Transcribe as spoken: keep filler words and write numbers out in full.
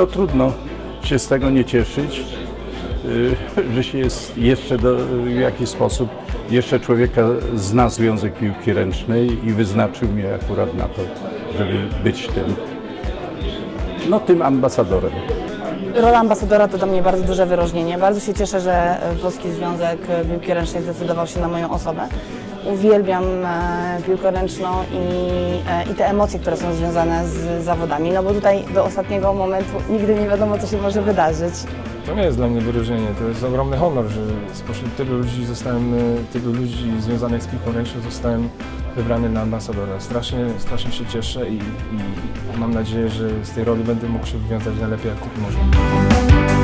no trudno się z tego nie cieszyć, że się jest jeszcze do, w jakiś sposób jeszcze człowieka zna Związek Piłki Ręcznej i wyznaczył mnie akurat na to, żeby być tym, no, tym ambasadorem. Rola ambasadora to dla mnie bardzo duże wyróżnienie. Bardzo się cieszę, że Polski Związek Piłki Ręcznej zdecydował się na moją osobę. Uwielbiam piłkę ręczną i, i te emocje, które są związane z zawodami, no bo tutaj do ostatniego momentu nigdy nie wiadomo, co się może wydarzyć. To nie jest dla mnie wyróżnienie, to jest ogromny honor, że spośród tylu ludzi zostałem, tylu ludzi związanych z piłką ręczną zostałem wybrany na ambasadora. Strasznie, strasznie się cieszę i, i mam nadzieję, że z tej roli będę mógł się wywiązać najlepiej, jak tylko można.